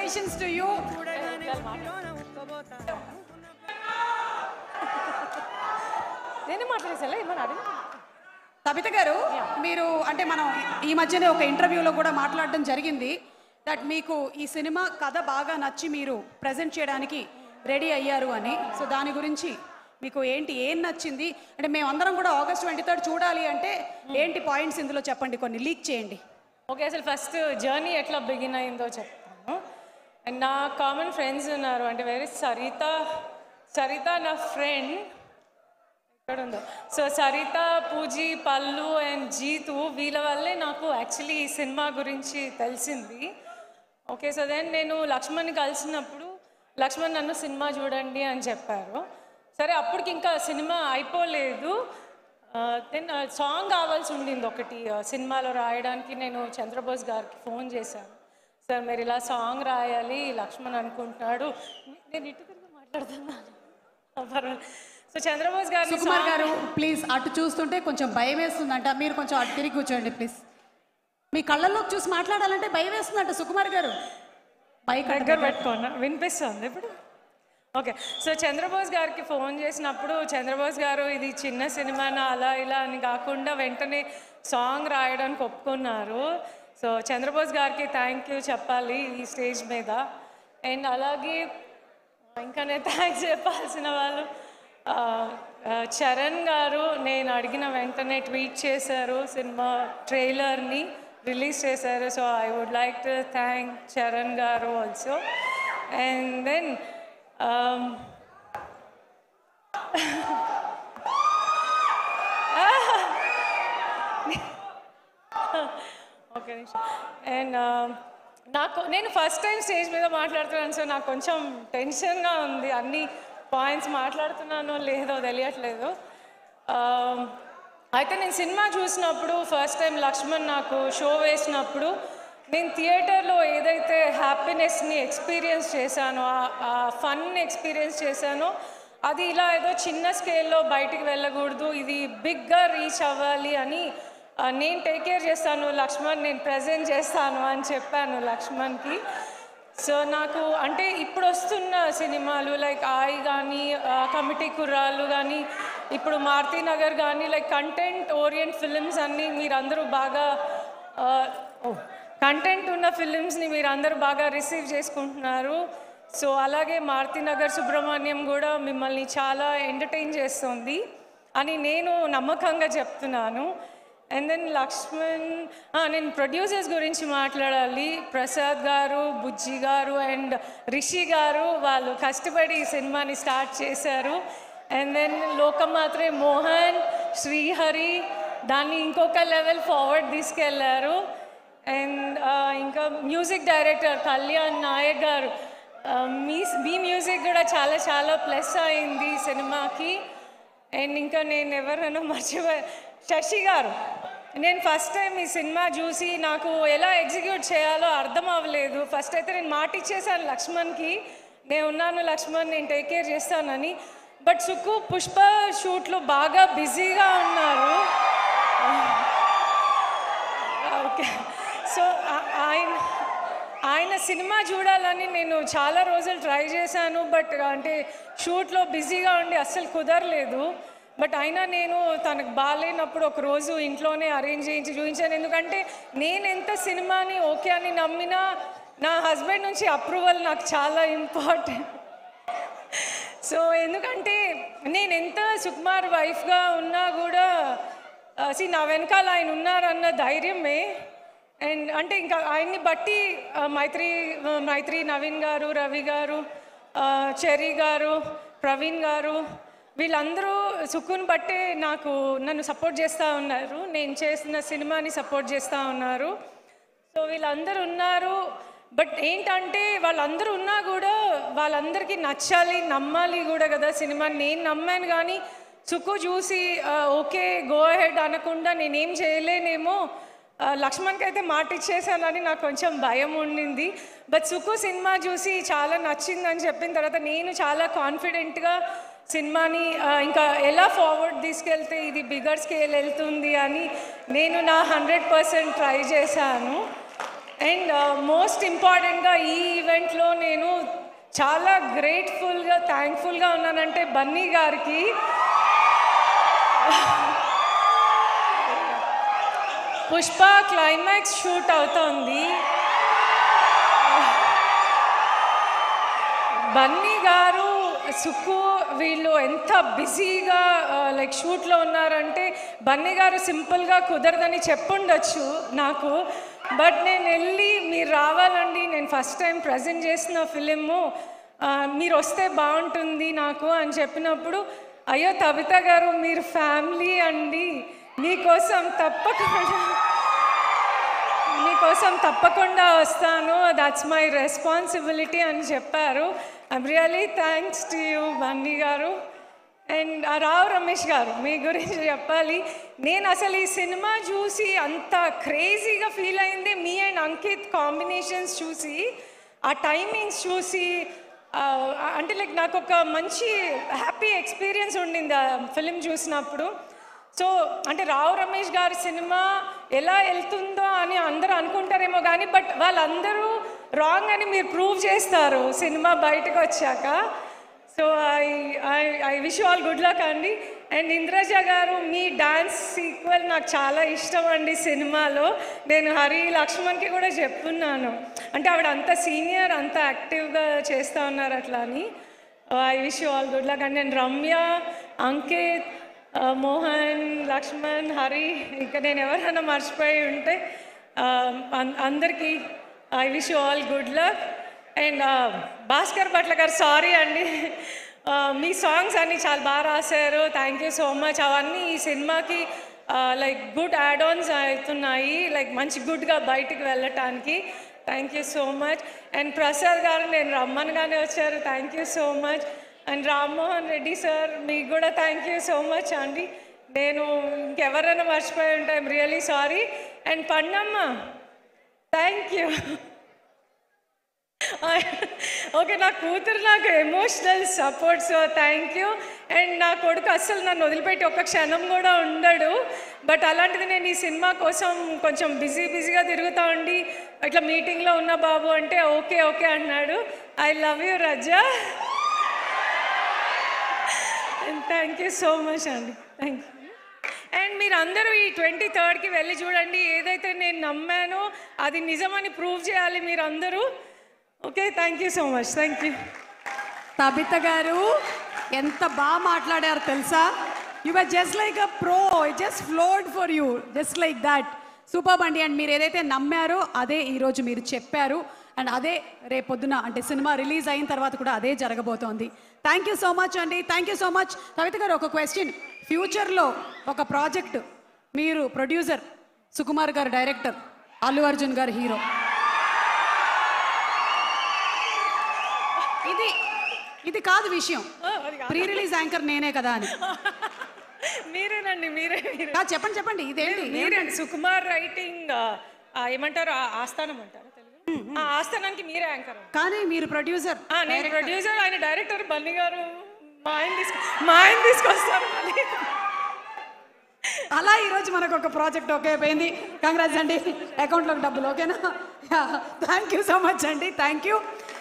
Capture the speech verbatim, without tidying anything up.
Congratulations to you. నేనే మాట్లాడేసా ఏమన్నా అడిగి తబిత గారు, మీరు అంటే మనం ఈ మధ్యనే ఒక ఇంటర్వ్యూలో కూడా మాట్లాడడం జరిగింది దట్ మీకు ఈ సినిమా కథ బాగా నచ్చి మీరు ప్రజెంట్ చేయడానికి రెడీ అయ్యారు అని. సో దాని గురించి మీకు ఏంటి, ఏం నచ్చింది? అంటే మేమందరం కూడా ఆగస్ట్ ట్వంటీ థర్డ్ చూడాలి అంటే ఏంటి పాయింట్స్ ఇందులో చెప్పండి, కొన్ని లీక్ చేయండి. ఓకే, అసలు ఫస్ట్ జర్నీ ఎట్లా బిగిన్ అయిందో చెప్తాను. అండ్ నా కామన్ ఫ్రెండ్స్ ఉన్నారు, అంటే వేరే సరిత సరిత నా ఫ్రెండ్ ఎక్కడ ఉందో. సో సరిత, పూజీ, పల్లు అండ్ జీతు వీళ్ళ వల్లే నాకు యాక్చువల్లీ ఈ సినిమా గురించి తెలిసింది. ఓకే, సో దెన్ నేను లక్ష్మణ్ని కలిసినప్పుడు లక్ష్మణ్ నన్ను సినిమా చూడండి అని చెప్పారు. సరే, అప్పటికి ఇంకా సినిమా అయిపోలేదు. దెన్ సాంగ్ కావాల్సి ఉండింది ఒకటి సినిమాలో రాయడానికి. నేను చంద్రబోస్ గారికి ఫోన్ చేశాను, సార్ మీరు ఇలా సాంగ్ రాయాలి, లక్ష్మణ్ అనుకుంటున్నాడు. నేను ఇటు తిరిగి మాట్లాడుతున్నాను. సో చంద్రబోస్ గారు, సుకుమార్ గారు ప్లీజ్ అటు చూస్తుంటే కొంచెం భయం వేస్తుందంట, మీరు కొంచెం అటు తిరిగి కూర్చోండి ప్లీజ్. మీ కళ్ళల్లో చూసి మాట్లాడాలంటే భయం వేస్తుందంట సుకుమార్ గారు. బైక్ దగ్గర పెట్టుకోండి, వినిపిస్తుంది ఇప్పుడు. ఓకే, సో చంద్రబోస్ గారికి ఫోన్ చేసినప్పుడు చంద్రబోస్ గారు ఇది చిన్న సినిమానా అలా ఇలా అని కాకుండా వెంటనే సాంగ్ రాయడానికి ఒప్పుకున్నారు. సో చంద్రబోస్ గారికి థ్యాంక్ యూ చెప్పాలి ఈ స్టేజ్ మీద. అండ్ అలాగే ఇంకా నేను థ్యాంక్స్ చెప్పాల్సిన వాళ్ళు చరణ్ గారు. నేను అడిగిన వెంటనే ట్వీట్ చేశారు, సినిమా ట్రైలర్ని రిలీజ్ చేశారు. So I would like to thank Charan గారు also. And then okay, and నాకు నేను ఫస్ట్ టైం స్టేజ్ మీద మాట్లాడుతున్నాను, సో నాకు కొంచెం టెన్షన్గా ఉంది. అన్ని పాయింట్స్ మాట్లాడుతున్నానో లేదో తెలియట్లేదు. అయితే నేను సినిమా చూసినప్పుడు ఫస్ట్ టైం లక్ష్మణ్ నాకు షో వేసినప్పుడు నేను థియేటర్లో ఏదైతే హ్యాపీనెస్ని ఎక్స్పీరియన్స్ చేశానో, ఆ ఫన్ ఎక్స్పీరియన్స్ చేశానో, అది ఇలా ఏదో చిన్న స్కేల్లో బయటికి వెళ్ళకూడదు, ఇది బిగ్గా రీచ్ అవ్వాలి అని నేను టేక్ కేర్ చేస్తాను లక్ష్మణ్, నేను ప్రజెంట్ చేస్తాను అని చెప్పాను లక్ష్మణ్కి. సో నాకు అంటే ఇప్పుడు వస్తున్న సినిమాలు లైక్ ఆయి కానీ, కమిటీ కుర్రాళ్ళు కానీ, ఇప్పుడు మారుతి నగర్ కానీ, లైక్ కంటెంట్ ఓరియంట్ ఫిలిమ్స్ అన్నీ మీరందరూ బాగా కంటెంట్ ఉన్న ఫిలిమ్స్ని మీరు అందరూ బాగా రిసీవ్ చేసుకుంటున్నారు. సో అలాగే మారుతి నగర్ సుబ్రహ్మణ్యం కూడా మిమ్మల్ని చాలా ఎంటర్టైన్ చేస్తుంది అని నేను నమ్మకంగా చెప్తున్నాను. అండ్ దెన్ లక్ష్మణ్, నేను ప్రొడ్యూసర్స్ గురించి మాట్లాడాలి. ప్రసాద్ గారు, బుజ్జి గారు అండ్ రిషి గారు వాళ్ళు కష్టపడి ఈ సినిమాని స్టార్ట్ చేశారు. అండ్ దెన్ లోకమాత్రే మోహన్, శ్రీహరి దాన్ని ఇంకొక లెవెల్ ఫార్వర్డ్ తీసుకెళ్లారు. అండ్ ఇంకా మ్యూజిక్ డైరెక్టర్ కళ్యాణ్ నాయక్ గారు, మీ మీ మ్యూజిక్ కూడా చాలా చాలా ప్లస్ అయింది సినిమాకి. అండ్ ఇంకా నేను ఎవరైనా మర్చిపోయా, శశి గారు. నేను ఫస్ట్ టైం ఈ సినిమా చూసి నాకు ఎలా ఎగ్జిక్యూట్ చేయాలో అర్థం అవ్వలేదు. ఫస్ట్ అయితే నేను మాట ఇచ్చేసాను లక్ష్మణ్కి, నేను ఉన్నాను లక్ష్మణ్, నేను టేక్ కేర్ చేస్తానని. బట్ సుక్కు పుష్ప షూట్లో బాగా బిజీగా ఉన్నారు. ఓకే, సో ఆయన ఆయన సినిమా చూడాలని నేను చాలా రోజులు ట్రై చేశాను. బట్ అంటే షూట్లో బిజీగా ఉండి అస్సలు కుదరలేదు. బట్ అయినా నేను తనకు బాగాలేనప్పుడు ఒకరోజు ఇంట్లోనే అరేంజ్ చేయించి చూపించాను. ఎందుకంటే నేను ఎంత సినిమాని ఓకే అని నమ్మినా నా హస్బెండ్ నుంచి అప్రూవల్ నాకు చాలా ఇంపార్టెంట్. సో ఎందుకంటే నేను ఎంత సుకుమార్ వైఫ్గా ఉన్నా కూడా సి నా వెనకాల ఆయన ఉన్నారన్న ధైర్యమే. అండ్ అంటే ఇంకా ఆయన్ని బట్టి మైత్రి మైత్రి నవీన్ గారు, రవి గారు, చెర్రీ గారు, ప్రవీణ్ గారు వీళ్ళందరూ సుక్కుని బట్టే నాకు నన్ను సపోర్ట్ చేస్తూ ఉన్నారు, నేను చేసిన సినిమాని సపోర్ట్ చేస్తూ ఉన్నారు. సో వీళ్ళందరూ ఉన్నారు. బట్ ఏంటంటే వాళ్ళందరూ ఉన్నా కూడా వాళ్ళందరికీ నచ్చాలి, నమ్మాలి కూడా కదా సినిమా. నేను నమ్మాను కానీ సుక్కు చూసి ఓకే గో అహెడ్ అనకుండా నేనేం చేయలేనేమో, లక్ష్మణ్కి అయితే మాట ఇచ్చేసానని నాకు కొంచెం భయం ఉండింది. బట్ సుక్కు సినిమా చూసి చాలా నచ్చిందని చెప్పిన తర్వాత నేను చాలా కాన్ఫిడెంట్గా సినిమాని ఇంకా ఎలా ఫార్వర్డ్ తీసుకెళ్తే ఇది బిగ్గర్ స్కేల్ వెళ్తుంది అని నేను నా హండ్రెడ్ పర్సెంట్ ట్రై చేశాను. అండ్ మోస్ట్ ఇంపార్టెంట్గా ఈ ఈవెంట్లో చాలా గ్రేట్ఫుల్గా థ్యాంక్ఫుల్గా ఉన్నానంటే బన్నీ గారికి. పుష్ప క్లైమాక్స్ షూట్ అవుతోంది. బన్నీ గారు సుక్కు వీళ్ళు ఎంత బిజీగా లైక్ షూట్లో ఉన్నారంటే బన్నీ గారు సింపుల్గా కుదరదని చెప్పుండొచ్చు నాకు. బట్ నేను వెళ్ళి మీరు రావాలండి, నేను ఫస్ట్ టైం ప్రజెంట్ చేసిన ఫిలిము, మీరు వస్తే బాగుంటుంది నాకు అని చెప్పినప్పుడు, అయ్యో తబిత గారు మీరు ఫ్యామిలీ అండి, మీకోసం తప్పకుండా మీకోసం తప్పకుండా వస్తాను, దట్స్ మై రెస్పాన్సిబిలిటీ అని చెప్పారు. I'm really thanks to you Bunny గారు. అండ్ రావు రమేష్ గారు మీ గురించి చెప్పాలి. నేను అసలు ఈ సినిమా చూసి అంత క్రేజీగా ఫీల్ అయింది మీ అండ్ అంకిత్ కాంబినేషన్స్ చూసి, ఆ టైమింగ్స్ చూసి, అంటే లైక్ నాకు ఒక మంచి హ్యాపీ ఎక్స్పీరియన్స్ ఉండింది ఆ ఫిలిం చూసినప్పుడు. సో అంటే రావు రమేష్ గారి సినిమా ఎలా వెళ్తుందో అని అందరూ అనుకుంటారేమో కానీ, బట్ వాళ్ళందరూ రాంగ్ అని మీరు ప్రూవ్ చేస్తారు సినిమా బయటకు వచ్చాక. So I I I wish all good luck అండి. అండ్ ఇంద్రజ గారు మీ డాన్స్ సీక్వెల్ నాకు చాలా ఇష్టం అండి సినిమాలో. నేను హరి లక్ష్మణ్కి కూడా చెప్పున్నాను, అంటే ఆవిడ అంత సీనియర్ అంత యాక్టివ్గా చేస్తూ ఉన్నారు అట్లా అని. I wish all good luck అండి. అండ్ రమ్య, అంకిత్, మోహన్, లక్ష్మణ్, హరి, ఇంకా నేను ఎవరైనా మర్చిపోయి ఉంటే అందరికీ I wish all good luck. And Bhaskar Bhatla గారు సారీ అండి, మీ సాంగ్స్ అన్నీ చాలా బాగా రాశారు, థ్యాంక్ యూ సో మచ్. అవన్నీ ఈ సినిమాకి లైక్ గుడ్ యాడ్ ఆన్స్ అవుతున్నాయి, లైక్ మంచి గుడ్గా బయటికి వెళ్ళటానికి. Thank you so much. And Prasad గారు నేను రమ్మన్గానే వచ్చారు, thank you so much. And Rammohan Reddy sir మీకు కూడా థ్యాంక్ యూ సో మచ్ అండి. నేను ఇంకెవరైనా మర్చిపోయి ఉంటే I'm really sorry. And Pannamma thank you. Okay, నా కూతురు నాకు emotional support, so thank you. And నా కొడుకు అస్సలు నన్ను వదిలిపెట్టి ఒక్క క్షణం కూడా ఉండడు. బట్ అలాంటిది నేను ఈ సినిమా కోసం కొంచెం బిజీ బిజీగా తిరుగుతూ ఉండి ఇట్లా మీటింగ్లో ఉన్న బాబు అంటే ఓకే ఓకే అన్నాడు. I love you Raza. Thank you so much అండి, థ్యాంక్ యూ. అండ్ మీరు అందరూ ఈ ట్వంటీ థర్డ్కి వెళ్ళి చూడండి, ఏదైతే నేను నమ్మానో అది నిజమని ప్రూవ్ చేయాలి మీరు అందరూ. Okay, thank you so much, thank you. Tabitha గారు ఎంత బాగా మాట్లాడారు తెలుసా, you are just like a pro, it just flowed for you just like that. Super అండి. అండ్ మీరు ఏదైతే నమ్మారో అదే ఈరోజు మీరు చెప్పారు, అండ్ అదే రేపొద్దున అంటే సినిమా రిలీజ్ అయిన తర్వాత కూడా అదే జరగబోతోంది. థ్యాంక్ యూ సో మచ్ అండి, thank you so much. Kavitha గారు ఒక క్వశ్చన్, ఫ్యూచర్లో ఒక ప్రాజెక్ట్ మీరు ప్రొడ్యూసర్, సుకుమార్ గారు డైరెక్టర్, అల్లు అర్జున్ గారు హీరో, ఇది ఇది కాదు విషయం, ప్రీ రిలీజ్ యాంకర్ నేనే కదా అని. మీరేనండి, మీరే మీరే చెప్పండి చెప్పండి ఇదేంటి? మీరే సుకుమార్ రైటింగ్ ఏమంటారు, ఆస్థానం అంటారు తెలుగు, ఆస్థానానికి మీరే యాంకర్. కానీ మీరు ప్రొడ్యూసర్, నేను ప్రొడ్యూసర్, ఆయన డైరెక్టర్. బన్నీ గారు మా ఆయన తీసుకు మా ఆయన తీసుకొస్తారు. అలా ఈరోజు మనకు ఒక ప్రాజెక్ట్ ఓకే అయిపోయింది. కంగ్రాట్స్ అండి, అకౌంట్లోకి డబ్బులు ఓకేనా? థ్యాంక్ యూ సో మచ్ అండి, థ్యాంక్ యూ.